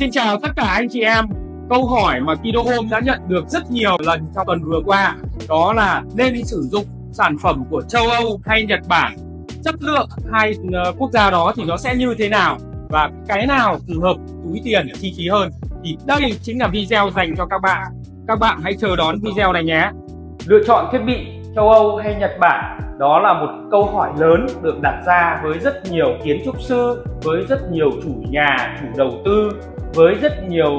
Xin chào tất cả anh chị em. Câu hỏi mà Kido Home đã nhận được rất nhiều lần trong tuần vừa qua đó là nên sử dụng sản phẩm của châu Âu hay Nhật Bản, chất lượng hai quốc gia đó thì nó sẽ như thế nào và cái nào phù hợp túi tiền chi phí hơn. Thì đây chính là video dành cho các bạn. Các bạn hãy chờ đón video này nhé. Lựa chọn thiết bị châu Âu hay Nhật Bản, đó là một câu hỏi lớn được đặt ra với rất nhiều kiến trúc sư, với rất nhiều chủ nhà, chủ đầu tư, với rất nhiều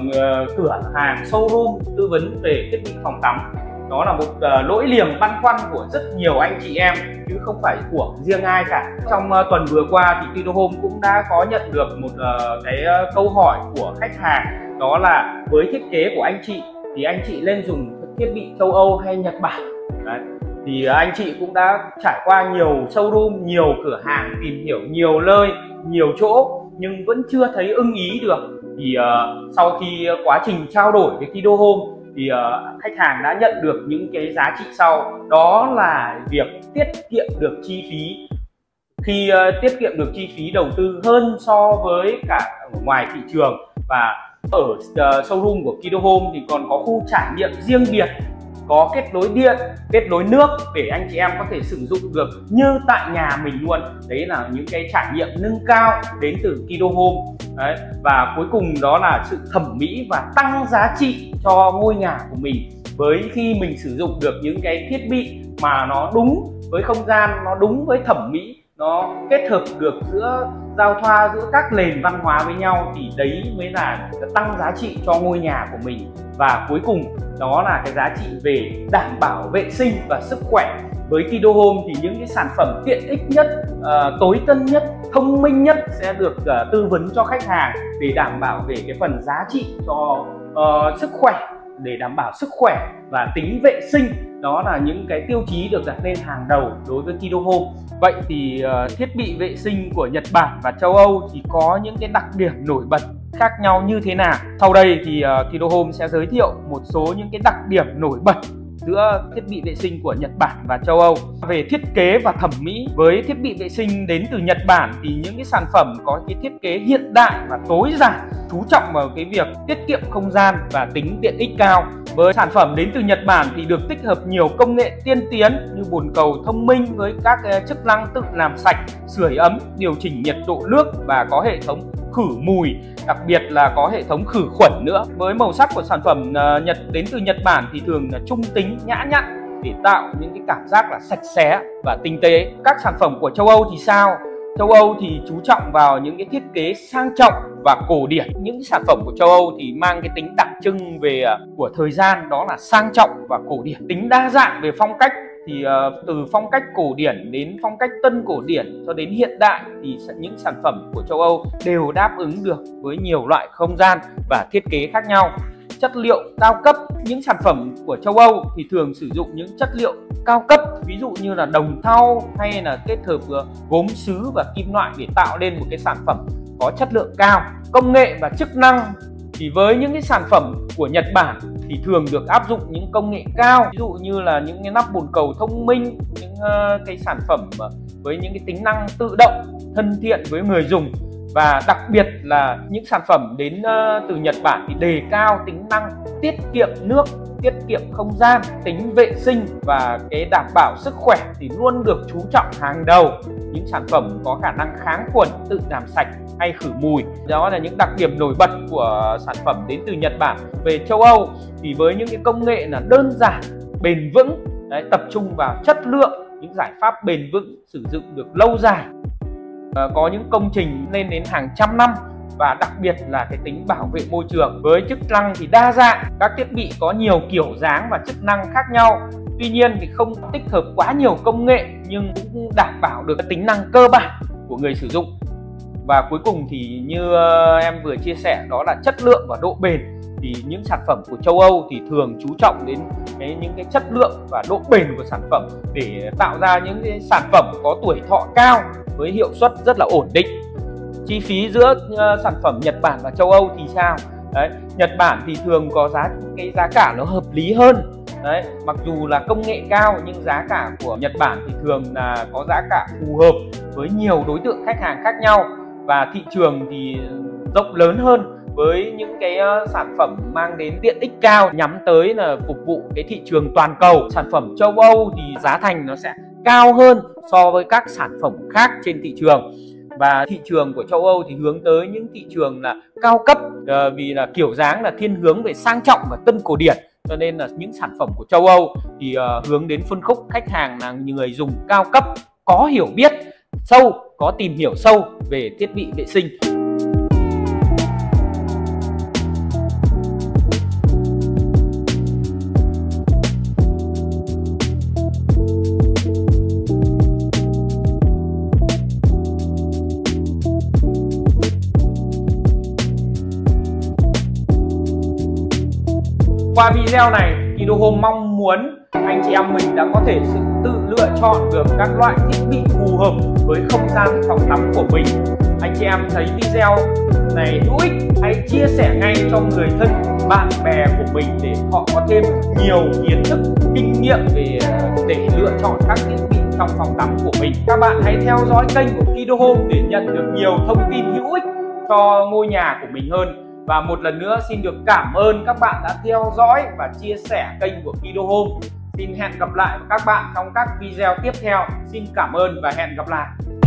cửa hàng showroom tư vấn về thiết bị phòng tắm. Đó là một nỗi niềm băn khoăn của rất nhiều anh chị em chứ không phải của riêng ai cả. Trong tuần vừa qua thì Kido Home cũng đã có nhận được một cái câu hỏi của khách hàng, đó là với thiết kế của anh chị thì anh chị nên dùng thiết bị châu Âu hay Nhật Bản. Đấy. Thì anh chị cũng đã trải qua nhiều showroom, nhiều cửa hàng, tìm hiểu nhiều nơi, nhiều chỗ nhưng vẫn chưa thấy ưng ý được. Thì sau khi quá trình trao đổi với Kido Home thì khách hàng đã nhận được những cái giá trị sau, đó là việc tiết kiệm được chi phí. Khi tiết kiệm được chi phí đầu tư hơn so với cả ở ngoài thị trường, và ở showroom của Kido Home thì còn có khu trải nghiệm riêng biệt, có kết nối điện, kết nối nước để anh chị em có thể sử dụng được như tại nhà mình luôn. Đấy là những cái trải nghiệm nâng cao đến từ Kido Home. Đấy. Và cuối cùng đó là sự thẩm mỹ và tăng giá trị cho ngôi nhà của mình, với khi mình sử dụng được những cái thiết bị mà nó đúng với không gian, nó đúng với thẩm mỹ, nó kết hợp được giữa giao thoa giữa các nền văn hóa với nhau, thì đấy mới là tăng giá trị cho ngôi nhà của mình. Và cuối cùng đó là cái giá trị về đảm bảo vệ sinh và sức khỏe. Với Kido Home thì những cái sản phẩm tiện ích nhất, tối tân nhất, thông minh nhất sẽ được tư vấn cho khách hàng để đảm bảo về cái phần giá trị cho sức khỏe, để đảm bảo sức khỏe và tính vệ sinh. Đó là những cái tiêu chí được đặt lên hàng đầu đối với Kido Home. Vậy thì thiết bị vệ sinh của Nhật Bản và châu Âu thì có những cái đặc điểm nổi bật khác nhau như thế nào? Sau đây thì Kido Home sẽ giới thiệu một số những cái đặc điểm nổi bật giữa thiết bị vệ sinh của Nhật Bản và châu Âu. Về thiết kế và thẩm mỹ, với thiết bị vệ sinh đến từ Nhật Bản thì những cái sản phẩm có cái thiết kế hiện đại và tối giản, chú trọng vào cái việc tiết kiệm không gian và tính tiện ích cao. Với sản phẩm đến từ Nhật Bản thì được tích hợp nhiều công nghệ tiên tiến như bồn cầu thông minh với các chức năng tự làm sạch, sưởi ấm, điều chỉnh nhiệt độ nước và có hệ thống khử mùi, đặc biệt là có hệ thống khử khuẩn nữa. Với màu sắc của sản phẩm đến từ Nhật Bản thì thường là trung tính, nhã nhặn để tạo những cái cảm giác là sạch sẽ và tinh tế. Các sản phẩm của châu Âu thì sao? Châu Âu thì chú trọng vào những cái thiết kế sang trọng và cổ điển. Những sản phẩm của châu Âu thì mang cái tính đặc trưng về của thời gian, đó là sang trọng và cổ điển. Tính đa dạng về phong cách thì từ phong cách cổ điển đến phong cách tân cổ điển cho đến hiện đại thì những sản phẩm của châu Âu đều đáp ứng được với nhiều loại không gian và thiết kế khác nhau. Chất liệu cao cấp, những sản phẩm của châu Âu thì thường sử dụng những chất liệu cao cấp, ví dụ như là đồng thau hay là kết hợp gốm sứ và kim loại để tạo nên một cái sản phẩm có chất lượng cao. Công nghệ và chức năng thì với những cái sản phẩm của Nhật Bản thì thường được áp dụng những công nghệ cao, ví dụ như là những cái nắp bồn cầu thông minh, những cái sản phẩm với những cái tính năng tự động, thân thiện với người dùng. Và đặc biệt là những sản phẩm đến từ Nhật Bản thì đề cao tính năng tiết kiệm nước, tiết kiệm không gian, tính vệ sinh và cái đảm bảo sức khỏe thì luôn được chú trọng hàng đầu. Những sản phẩm có khả năng kháng khuẩn, tự làm sạch hay khử mùi. Đó là những đặc điểm nổi bật của sản phẩm đến từ Nhật Bản. Về châu Âu thì với những cái công nghệ là đơn giản, bền vững, đấy, tập trung vào chất lượng, những giải pháp bền vững sử dụng được lâu dài, có những công trình lên đến hàng trăm năm, và đặc biệt là cái tính bảo vệ môi trường. Với chức năng thì đa dạng, các thiết bị có nhiều kiểu dáng và chức năng khác nhau. Tuy nhiên thì không tích hợp quá nhiều công nghệ nhưng cũng đảm bảo được tính năng cơ bản của người sử dụng. Và cuối cùng thì như em vừa chia sẻ, đó là chất lượng và độ bền. Thì những sản phẩm của châu Âu thì thường chú trọng đến những cái chất lượng và độ bền của sản phẩm để tạo ra những cái sản phẩm có tuổi thọ cao với hiệu suất rất là ổn định. Chi phí giữa sản phẩm Nhật Bản và châu Âu thì sao? Đấy, Nhật Bản thì thường có giá cả nó hợp lý hơn. Đấy, mặc dù là công nghệ cao nhưng giá cả của Nhật Bản thì thường là có giá cả phù hợp với nhiều đối tượng khách hàng khác nhau, và thị trường thì rộng lớn hơn với những cái sản phẩm mang đến tiện ích cao, nhắm tới là phục vụ cái thị trường toàn cầu. Sản phẩm châu Âu thì giá thành nó sẽ cao hơn so với các sản phẩm khác trên thị trường. Và thị trường của châu Âu thì hướng tới những thị trường là cao cấp, vì là kiểu dáng là thiên hướng về sang trọng và tân cổ điển, cho nên là những sản phẩm của châu Âu thì hướng đến phân khúc khách hàng là người dùng cao cấp, có hiểu biết sâu, có tìm hiểu sâu về thiết bị vệ sinh. Qua video này, Kido Home mong muốn anh chị em mình đã có thể tự lựa chọn được các loại thiết bị phù hợp với không gian phòng tắm của mình. Anh chị em thấy video này hữu ích, hãy chia sẻ ngay cho người thân, bạn bè của mình để họ có thêm nhiều kiến thức, kinh nghiệm để lựa chọn các thiết bị trong phòng tắm của mình. Các bạn hãy theo dõi kênh của Kido Home để nhận được nhiều thông tin hữu ích cho ngôi nhà của mình hơn. Và một lần nữa xin được cảm ơn các bạn đã theo dõi và chia sẻ kênh của Kido Home. Xin hẹn gặp lại các bạn trong các video tiếp theo. Xin cảm ơn và hẹn gặp lại.